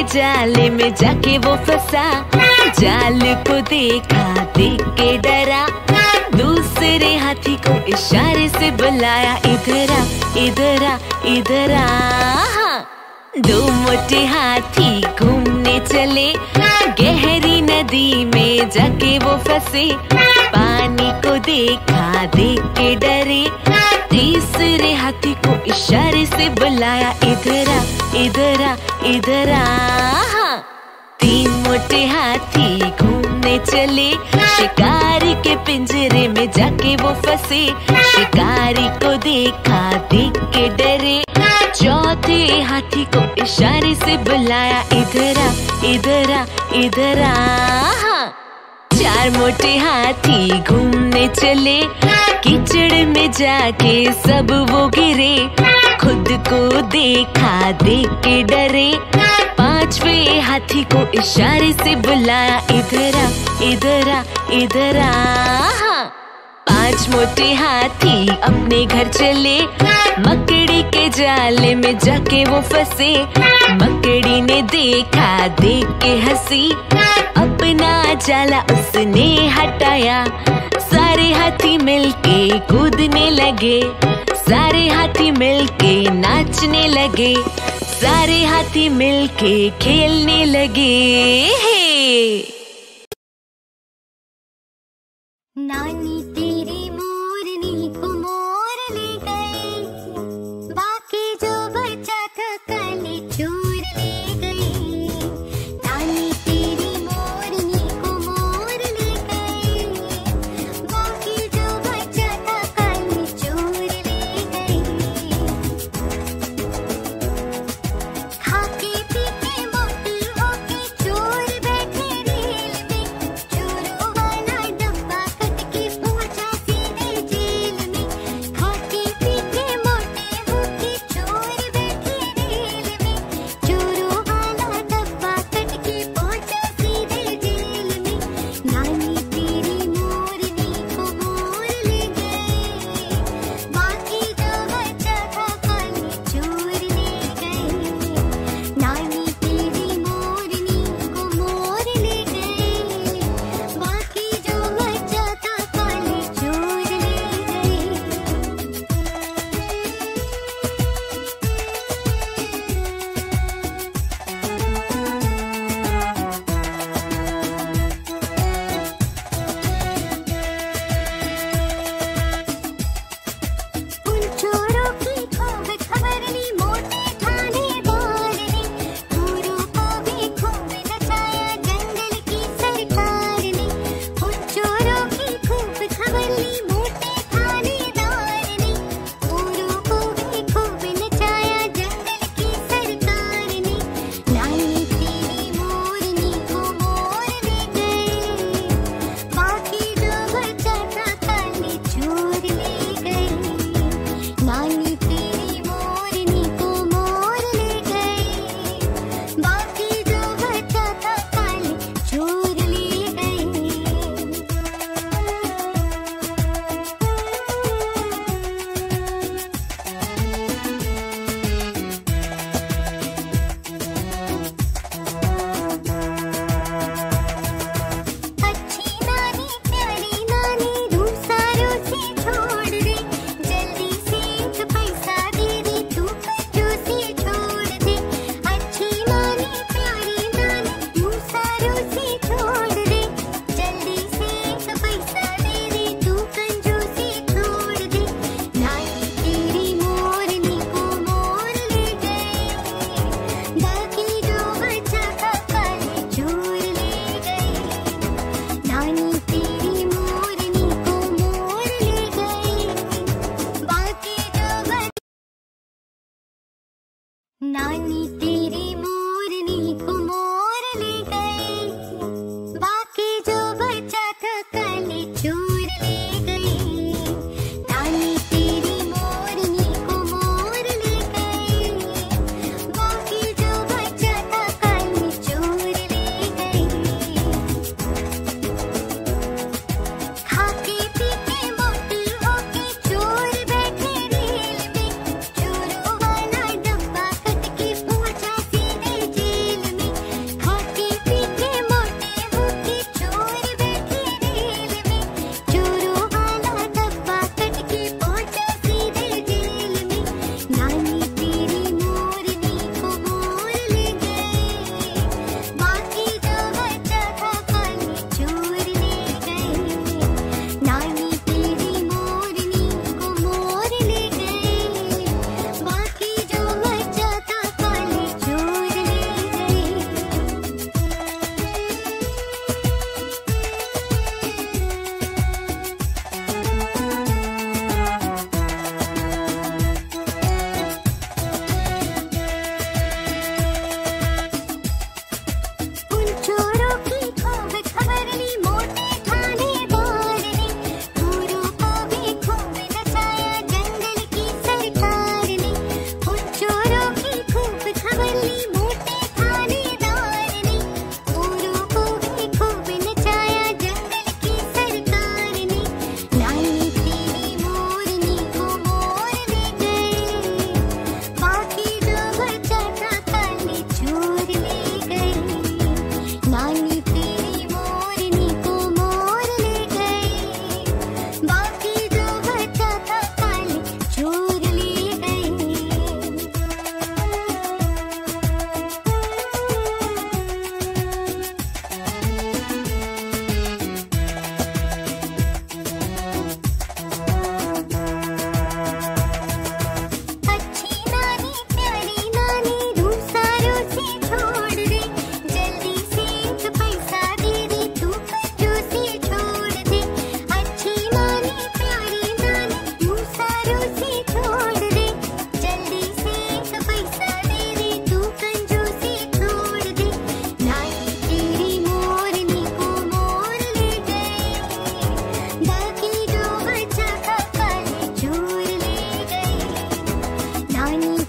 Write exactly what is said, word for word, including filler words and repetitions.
जाले में जाके वो फंसा, जाल को देखा देख के डरा, दूसरे हाथी को इशारे से बुलाया, इधर आ इधर आ इधर आ। दो मोटे हाथी घूमने चले, गहरी नदी में जाके वो फंसे, पानी को देखा देख के डरे, तीसरे हाथी को इशारे से बुलाया, इधर आ इधर आ इधर आ। तीन मोटे हाथी घूमने चले, शिकारी के पिंजरे में जाके वो फंसे, शिकारी को देखा देख के डरे, चौथे हाथी को इशारे से बुलाया, इधर आ इधर आ इधर आ। चार मोटे हाथी घूमने चले, कीचड़ में जाके सब वो गिरे, खुद को देखा देख के डरे, पांचवे हाथी को इशारे से बुलाया, इधर आ इधर आ इधर आ। पांच मोटे हाथी अपने घर चले, मकड़ी के जाले में जाके वो फंसे, मकड़ी ने देखा देख के हंसी, अपना जाला उसने हटाया, सारे हाथी मिलके कूदने लगे, सारे हाथी मिलके नाचने लगे, सारे हाथी मिलके खेलने लगे। नानी तेरी मोरनी को मोर ले गए, बाकी जो बचा था काले चोर ले गए। नानी तेरी मोरनी को मोर ले गए, बाकी जो बचा था काले चोर ले गए। खाके पीके मोटे होके चोर बैठे रेल में, चोरों वाला डब्बा कट के पूछा पानी